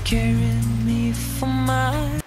carrying me for my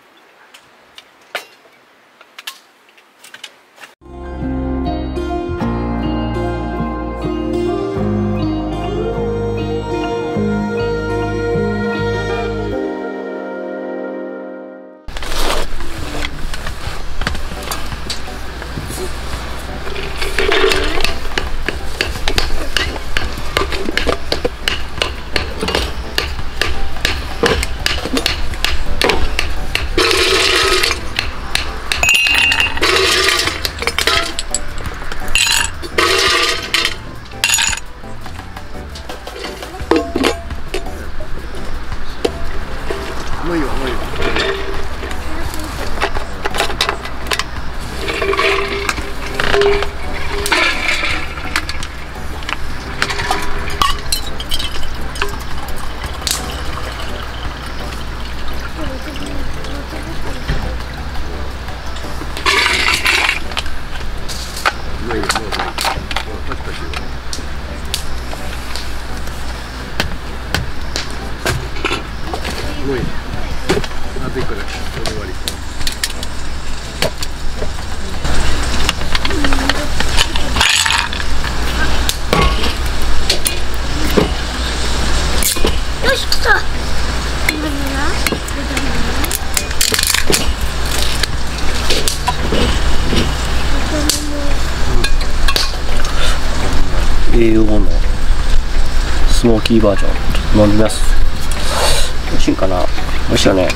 栄養のスモーキーバージョン飲んでます。美味しいんかな。美味しいよね。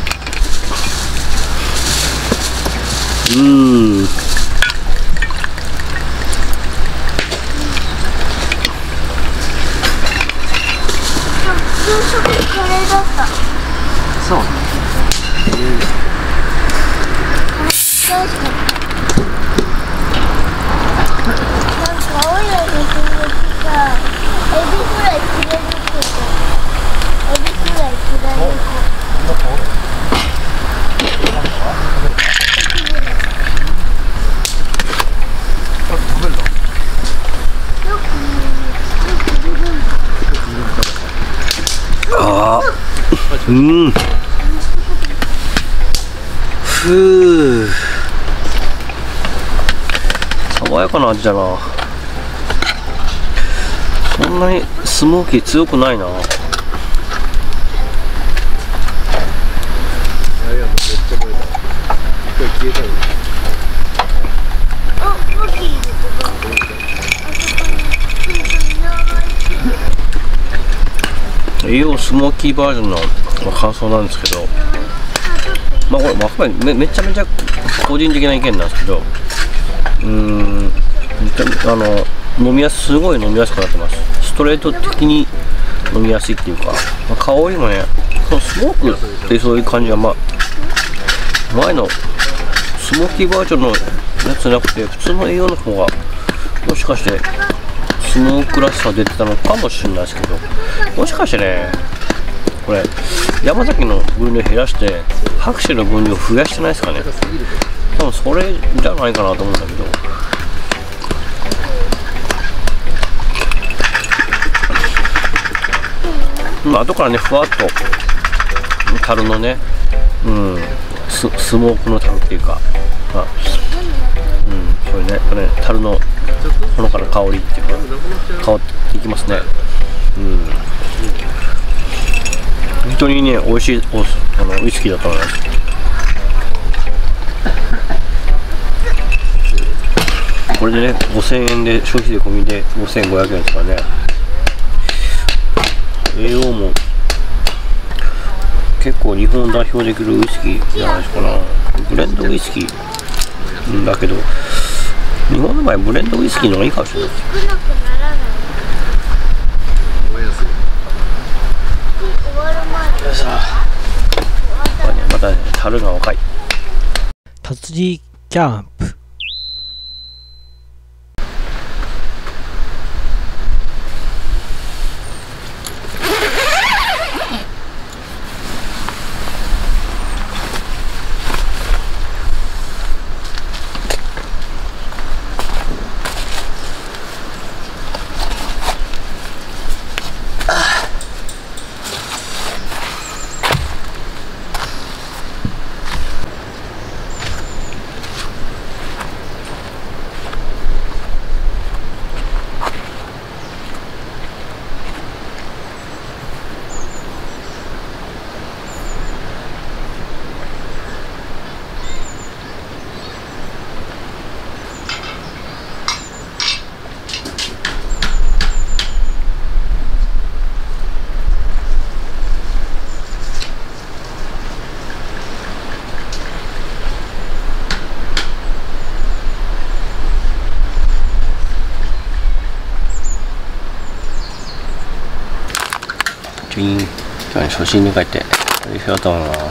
給食カレーだった。 そう。 美味しかった。なんか青いのにさ、エビぐらい切れるけど、エビぐらい切れる。 ああ、爽やかな味だな。そんなにスモーキー強くないな。栄養スモーキーバージョンの感想なんですけど、まあこれまあめちゃめちゃ個人的な意見なんですけど、飲みやすすごい飲みやすくなってます。ストレート的に飲みやすいっていうか、香りもね、スモークってそういう感じが前のスモーキーバージョンのやつじゃなくて普通の栄養の方がもしかしてスモークらしさ出てたのかもしれないですけど、もしかしてねこれ山崎の分量減らして博士の分量増やしてないですかね。多分それじゃないかなと思うんだけど、後からねふわっと樽のね、スモークの樽っていうか、そういうね樽のほのかな香りっていうか香っていきますね。本当にね美味しいウイスキーだと思います。これでね5000円で消費税込みで5500円ですからね。栄養も結構日本を代表できるウイスキーじゃないですかな。ブレンドウイスキーだけど日本の場合ブレンドウイスキーの方がいいかもしれない。またね樽が若い。 達人キャンプ。 先に今日は初心に帰って取りしようと思います。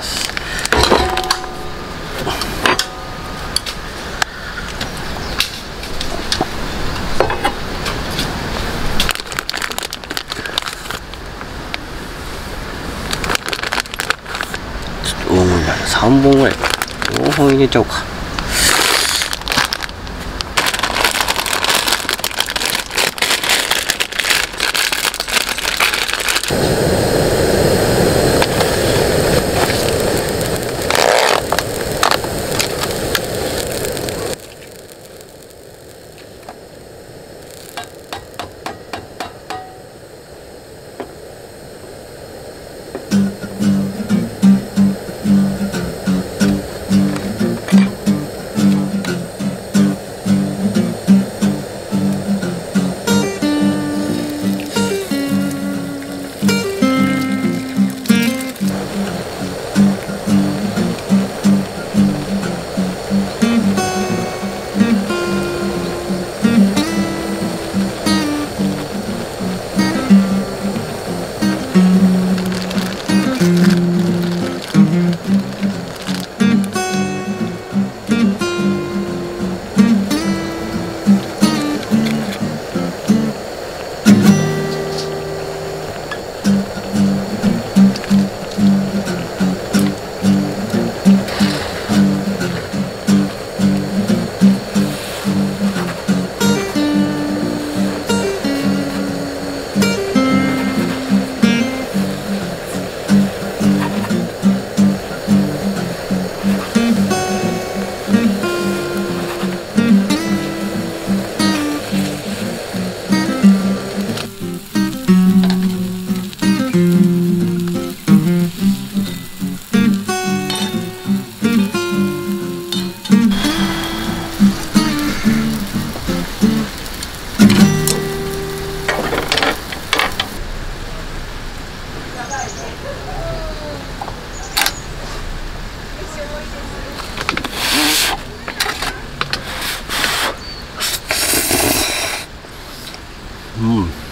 ちょっと多いな、3本ぐらいか、4本入れちゃおうか。うん。